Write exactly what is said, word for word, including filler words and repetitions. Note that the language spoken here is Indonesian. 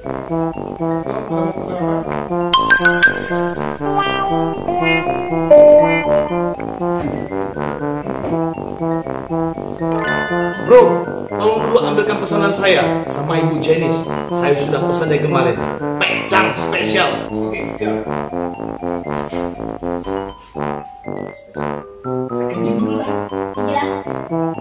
Bro, tolong dulu ambilkan pesanan saya sama Ibu Jenis. Saya sudah pesan dari kemarin. Pecang spesial. Oke, siap. Saya kencing dulu lah. Iya.